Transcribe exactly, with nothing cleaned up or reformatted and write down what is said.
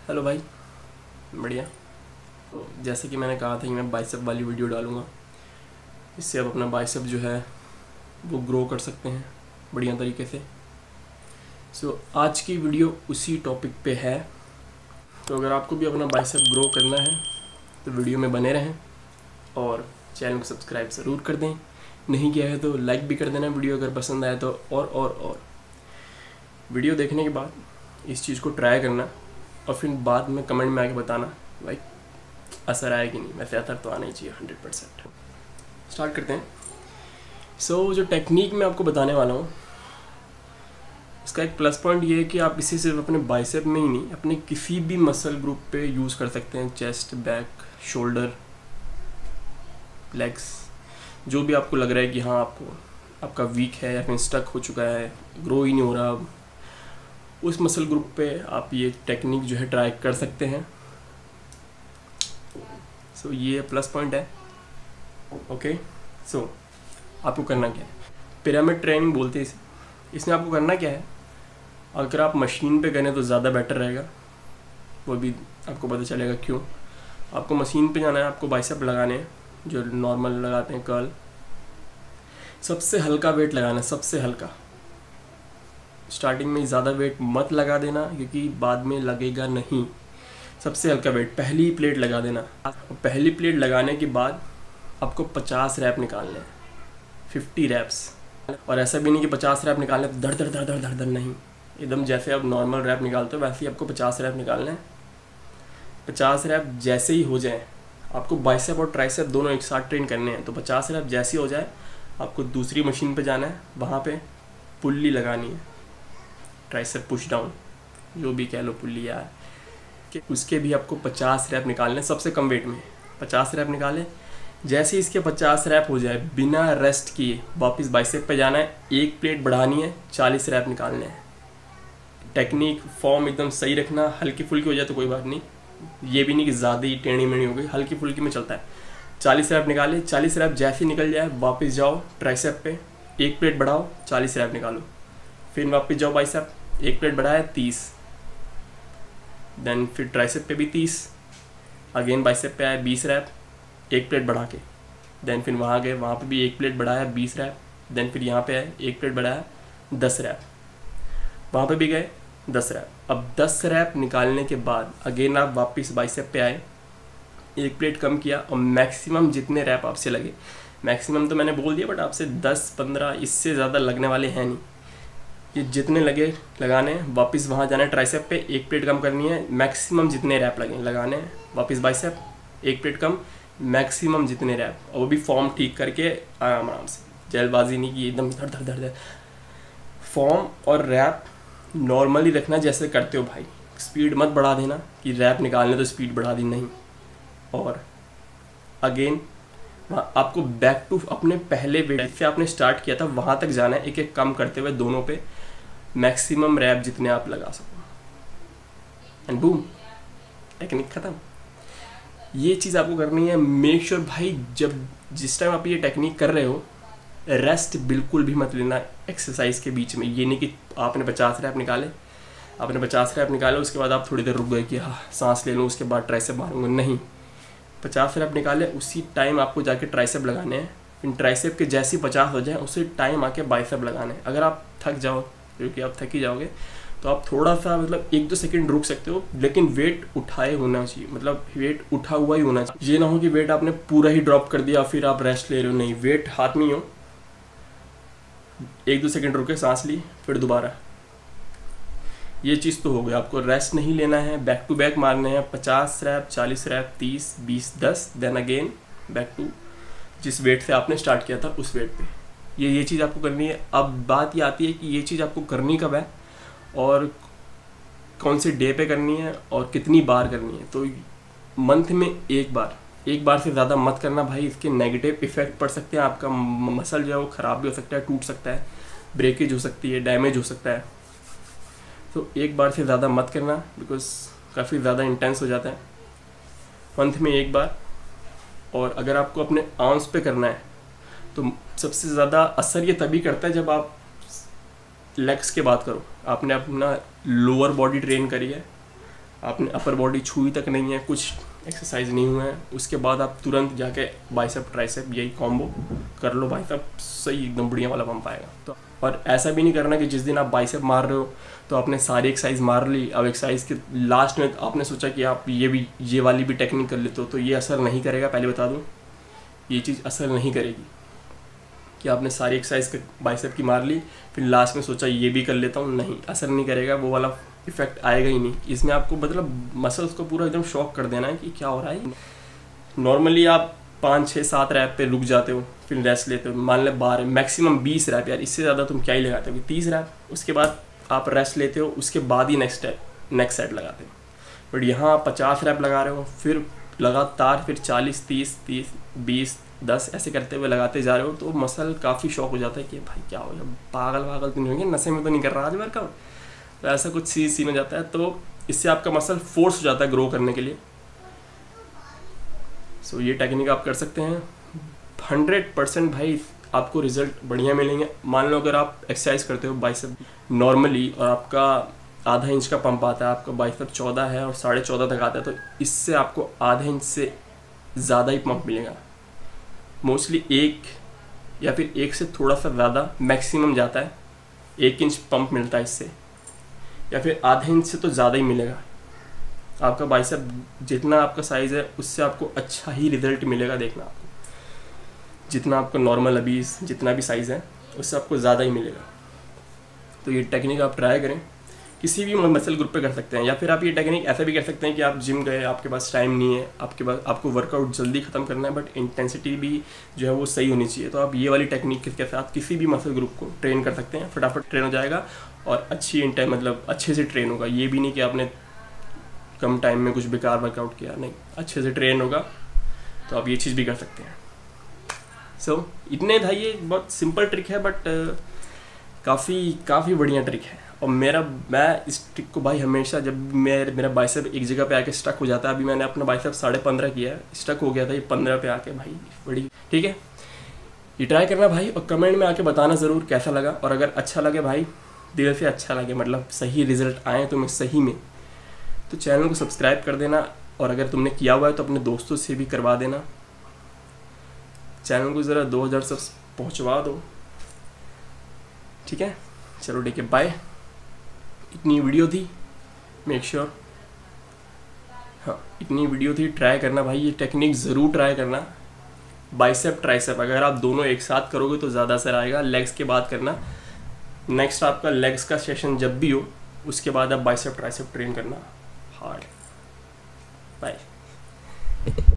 Hello भाई, बढ़िया। तो जैसे कि मैंने कहा था कि मैं बाइसेप वाली वीडियो डालूँगा, इससे आप अपना बाइसेप जो है वो ग्रो कर सकते हैं बढ़िया तरीके से। सो so, आज की वीडियो उसी टॉपिक पे है। तो अगर आपको भी अपना बाइसेप ग्रो करना है तो वीडियो में बने रहें और चैनल को सब्सक्राइब ज़रूर कर दें। नहीं किया है तो लाइक भी कर देना वीडियो अगर पसंद आए तो। और और और वीडियो देखने के बाद इस चीज़ को ट्राई करना और फिर बाद में कमेंट में आके बताना भाई असर आया कि नहीं। वैसे असर तो आना ही चाहिए हंड्रेड परसेंट। स्टार्ट करते हैं। सो so, जो टेक्निक मैं आपको बताने वाला हूँ इसका एक प्लस पॉइंट ये है कि आप इसे सिर्फ अपने बाइसेप में ही नहीं, अपने किसी भी मसल ग्रुप पे यूज़ कर सकते हैं। चेस्ट, बैक, शोल्डर, लेग्स, जो भी आपको लग रहा है कि हाँ आपको आपका वीक है या फिर स्टक हो चुका है, ग्रो ही नहीं हो रहा, उस मसल ग्रुप पे आप ये टेक्निक जो है ट्राई कर सकते हैं। सो so, ये प्लस पॉइंट है। ओके, सो so, आपको करना क्या है, पिरामिड ट्रेनिंग बोलते हैं इसे। इसमें आपको करना क्या है, अगर आप मशीन पे करें तो ज़्यादा बेटर रहेगा, वो भी आपको पता चलेगा क्यों। आपको मशीन पे जाना है, आपको बाइसेप लगाने हैं जो नॉर्मल लगाते हैं कर्ल। सबसे हल्का वेट लगाना है, सबसे हल्का। स्टार्टिंग में ज़्यादा वेट मत लगा देना क्योंकि बाद में लगेगा नहीं। सबसे हल्का वेट, पहली प्लेट लगा देना। पहली प्लेट लगाने के बाद आपको पचास रैप निकालने हैं, फिफ्टी रैप्स। और ऐसा भी नहीं कि पचास रैप निकालने तो धड़ धड़ धड़ धड़ धड़ धड़ नहीं, एकदम जैसे आप नॉर्मल रैप निकालते हो वैसे ही आपको पचास रैप निकालने हैं। पचास रैप जैसे ही हो जाए, आपको बाइसेप और ट्राइसेप दोनों एक साथ ट्रेन करने हैं। तो पचास रैप जैसे ही हो जाए आपको दूसरी मशीन पे जाना है, वहाँ पे पुल्ली लगानी है, ट्राइसेप पुश डाउन जो भी कह लो, पुल्ली यार, कि उसके भी आपको पचास रैप निकालने, सबसे कम वेट में पचास रैप निकाले। जैसे इसके पचास रैप हो जाए बिना रेस्ट किए वापस बाइसेप पे जाना है, एक प्लेट बढ़ानी है, चालीस रैप निकालने हैं। टेक्निक फॉर्म एकदम सही रखना, हल्की फुल्की हो जाए तो कोई बात नहीं, ये भी नहीं कि ज़्यादा ही टेढ़ी मेढ़ी हो गई, हल्की फुल्की में चलता है। चालीस रैप निकाले, चालीस रैप जैसे ही निकल जाए वापस जाओ ट्राइसेप पे, एक प्लेट बढ़ाओ, चालीस रैप निकालो, फिर वापस जाओ बाइसेप, एक प्लेट बढ़ाया तीस, देन फिर ट्राइसेप पे भी तीस, अगेन बाइसेप पे आया बीस रैप, एक प्लेट बढ़ा के, देन फिर वहाँ गए, वहाँ पे भी एक प्लेट बढ़ाया बीस रैप, देन फिर यहाँ पे आए एक प्लेट बढ़ाया दस रैप, वहाँ पे भी गए दस रैप। अब दस रैप निकालने के बाद अगेन आप वापस बाइसेप पे आए, एक प्लेट कम किया और मैक्सिमम जितने रैप आपसे लगे, मैक्सिमम तो मैंने बोल दिया बट आपसे दस पंद्रह इससे ज़्यादा लगने वाले हैं नहीं, ये जितने लगे लगाने, वापस वहाँ जाना है ट्राइसेप पे, एक प्लेट कम करनी है, मैक्सिमम जितने रैप लगे लगाने, वापस बाइसेप एक प्लेट कम, मैक्सिमम जितने रैप, और वो भी फॉर्म ठीक करके आराम आराम से, जल्दबाजी नहीं की एकदम धड़ धड़ धड़ धड़। फॉर्म और रैप नॉर्मली रखना जैसे करते हो भाई, स्पीड मत बढ़ा देना कि रैप निकालने तो स्पीड बढ़ा दी, नहीं। और अगेन आपको बैक टू अपने पहले वेट से आपने स्टार्ट किया था वहाँ तक जाना है, एक एक कम करते हुए दोनों पे मैक्सिमम रैप जितने आप लगा सको, एंड बूम, टेक्निक ख़त्म। ये चीज़ आपको करनी है। मेक श्योर भाई जब जिस टाइम आप ये टेक्निक कर रहे हो रेस्ट बिल्कुल भी मत लेना एक्सरसाइज के बीच में। ये नहीं कि आपने पचास रैप निकाले, आपने पचास रैप निकाले उसके बाद आप थोड़ी देर रुक गए कि हाँ सांस ले लूँ उसके बाद ट्राइसेप मारूंगा, नहीं। पचास रैप निकाले उसी टाइम आपको जाके ट्राइसेप लगाने हैं, फिर ट्राइसेप के जैसे पचास हो जाए उसी टाइम आके बाइसेप लगाने हैं। अगर आप थक जाओ, क्योंकि आप थक ही जाओगे, तो आप थोड़ा सा मतलब एक दो सेकंड रुक सकते हो, लेकिन वेट उठाए होना चाहिए, मतलब वेट उठा हुआ ही होना चाहिए। ये ना हो कि वेट आपने पूरा ही ड्रॉप कर दिया फिर आप रेस्ट ले रहे हो, नहीं, वेट हाथ में ही हो, एक दो सेकंड रुके, सांस ली, फिर दोबारा, ये चीज़ तो हो गई। आपको रेस्ट नहीं लेना है, बैक टू बैक मारने हैं, पचास रैप, चालीस रैप, तीस, बीस, दस, देन अगेन बैक टू जिस वेट से आपने स्टार्ट किया था उस वेट पे। ये ये चीज़ आपको करनी है। अब बात ये आती है कि ये चीज़ आपको करनी कब है और कौन से डे पे करनी है और कितनी बार करनी है। तो मंथ में एक बार, एक बार से ज़्यादा मत करना भाई, इसके नेगेटिव इफेक्ट पड़ सकते हैं। आपका मसल जो है वो ख़राब भी हो सकता है, टूट सकता है, ब्रेकेज हो सकती है, डैमेज हो सकता है। तो एक बार से ज़्यादा मत करना बिकॉज काफ़ी ज़्यादा इंटेंस हो जाता है। मंथ में एक बार। और अगर आपको अपने आर्म्स पे करना है तो सबसे ज़्यादा असर ये तभी करता है जब आप लेग्स की बात करो, आपने अपना लोअर बॉडी ट्रेन करी है, आपने अपर बॉडी छुई तक नहीं है, कुछ एक्सरसाइज नहीं हुआ है, उसके बाद आप तुरंत जाके बाइसेप ट्राइसेप यही कॉम्बो कर लो भाई साहब, सही एकदम बढ़िया वाला पंप आएगा। तो और ऐसा भी नहीं करना कि जिस दिन आप बाइसेप मार रहे हो तो आपने सारी एक्सरसाइज मार ली, अब एक्सरसाइज के लास्ट में आपने सोचा कि आप ये भी ये वाली भी टेक्निक कर लेते हो, तो ये असर नहीं करेगा। पहले बता दूँ, ये चीज़ असर नहीं करेगी कि आपने सारी एक्सरसाइज बाइसेप की मार ली फिर लास्ट में सोचा ये भी कर लेता हूँ, नहीं, असर नहीं करेगा, वो वाला इफेक्ट आएगा ही नहीं। इसमें आपको मतलब मसल्स को पूरा एकदम शॉक कर देना है कि क्या हो रहा है। नॉर्मली आप पाँच छः सात रैप पे रुक जाते हो, फिर रेस्ट लेते हो, मान लें बारह मैक्सिमम बीस रैप, यार इससे ज़्यादा तुम क्या ही लगाते हो, तीस रैप, उसके बाद आप रेस्ट लेते हो, उसके बाद ही नेक्स्ट स्टेप नेक्स्ट सेट लगाते हो। बट यहाँ आप पचास रैप लगा रहे हो, फिर लगातार फिर चालीस तीस तीस बीस दस ऐसे करते हुए लगाते जा रहे हो, तो मसल काफ़ी शॉक हो जाता है कि भाई क्या हो गया, पागल पागल तो नहीं होंगे, नशे में तो नहीं कर रहा आज वर्कआउट, तो ऐसा कुछ सी सीन हो जाता है। तो इससे आपका मसल फोर्स हो जाता है ग्रो करने के लिए। सो so, ये टेक्निक आप कर सकते हैं, हंड्रेड परसेंट भाई आपको रिजल्ट बढ़िया मिलेंगे। मान लो अगर आप एक्सरसाइज करते हो बाइसेप नॉर्मली और आपका आधा इंच का पंप आता है, आपका बाइसेप चौदह है और साढ़े चौदह तक आता है, तो इससे आपको आधे इंच से ज़्यादा ही पंप मिलेगा। मोस्टली एक या फिर एक से थोड़ा सा ज़्यादा मैक्सिमम जाता है, एक इंच पंप मिलता है इससे, या फिर आधे इंच से तो ज़्यादा ही मिलेगा। आपका बाइसेप जितना आपका साइज़ है उससे आपको अच्छा ही रिजल्ट मिलेगा। देखना आपको जितना आपका नॉर्मल अभी जितना भी साइज़ है उससे आपको ज़्यादा ही मिलेगा। तो ये टेक्निक आप ट्राई करें, किसी भी मसल ग्रुप पे कर सकते हैं, या फिर आप ये टेक्निक ऐसा भी कर सकते हैं कि आप जिम गए, आपके पास टाइम नहीं है, आपके पास आपको वर्कआउट जल्दी ख़त्म करना है बट इंटेंसिटी भी जो है वो सही होनी चाहिए, तो आप ये वाली टेक्निक के साथ किसी भी मसल ग्रुप को ट्रेन कर सकते हैं। फटाफट ट्रेन हो जाएगा और अच्छी इन टाइम मतलब अच्छे से ट्रेन होगा। ये भी नहीं कि आपने कम टाइम में कुछ बेकार वर्कआउट किया, नहीं, अच्छे से ट्रेन होगा, तो आप ये चीज़ भी कर सकते हैं। सो so, इतने था, ये बहुत सिंपल ट्रिक है बट काफ़ी काफ़ी बढ़िया ट्रिक है। और मेरा मैं इस ट्रिक को भाई हमेशा जब मेरे मेरा बाइसेप एक जगह पे आके स्टक हो जाता है, अभी मैंने अपना बाइसेप साढ़े पंद्रह किया है, स्टक हो गया था, ये पंद्रह पे आके भाई बड़ी ठीक है। ये ट्राई करना भाई और कमेंट में आके बताना ज़रूर कैसा लगा, और अगर अच्छा लगे भाई, दिल से अच्छा लगे, मतलब सही रिजल्ट आए तुम्हें सही में, तो चैनल को सब्सक्राइब कर देना, और अगर तुमने किया हुआ है तो अपने दोस्तों से भी करवा देना। चैनल को ज़रा दो हज़ार सब पहुँचवा दो, ठीक है। चलो ठीक है, बाय। इतनी वीडियो थी, मेक श्योर हाँ इतनी वीडियो थी, ट्राई करना भाई, ये टेक्निक ज़रूर ट्राई करना। बाइसेप ट्राइसेप अगर आप दोनों एक साथ करोगे तो ज़्यादा असर आएगा। लेग्स के बाद करना, नेक्स्ट आपका लेग्स का सेशन जब भी हो उसके बाद आप बाइसेप ट्राइसेप ट्रेन करना हार्ड। बाय।